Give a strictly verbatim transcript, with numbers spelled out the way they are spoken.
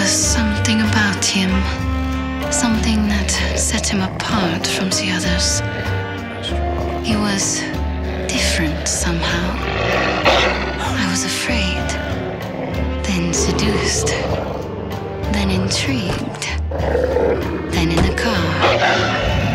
was something about him, something that set him apart from the others. He was different somehow. I was afraid, then seduced, then intrigued, then in the car.